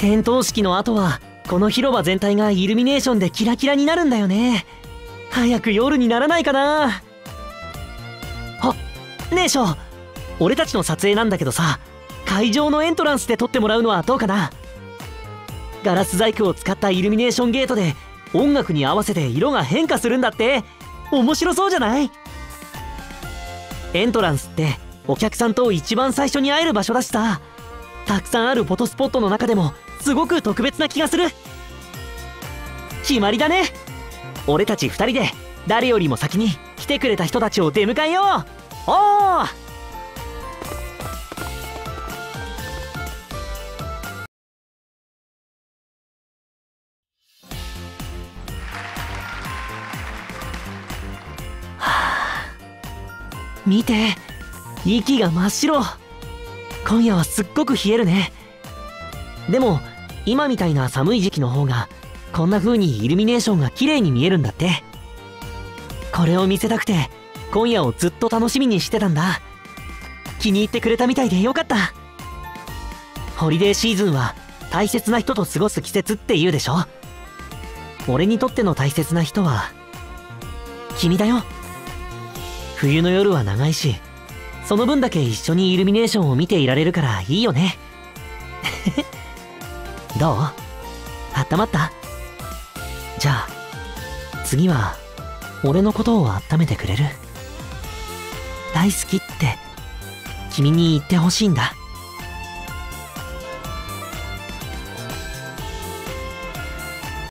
点灯式の後はこの広場全体がイルミネーションでキラキラになるんだよね。早く夜にならないかな。あ、ねえショー、俺たちの撮影なんだけどさ、会場のエントランスで撮ってもらうのはどうかな。ガラス細工を使ったイルミネーションゲートで音楽に合わせて色が変化するんだって。面白そうじゃない？エントランスってお客さんと一番最初に会える場所だしさ、たくさんあるフォトスポットの中でもすごく特別な気がする。決まりだね。俺たち2人で誰よりも先に来てくれた人たちを出迎えよう。おー！見て、息が真っ白。今夜はすっごく冷えるね。でも今みたいな寒い時期の方がこんな風にイルミネーションが綺麗に見えるんだって。これを見せたくて今夜をずっと楽しみにしてたんだ。気に入ってくれたみたいでよかった。ホリデーシーズンは大切な人と過ごす季節って言うでしょ。俺にとっての大切な人は君だよ。冬の夜は長いし、その分だけ一緒にイルミネーションを見ていられるからいいよね。どう？あったまった？じゃあ次は俺のことを温めてくれる？大好きって君に言ってほしいんだ。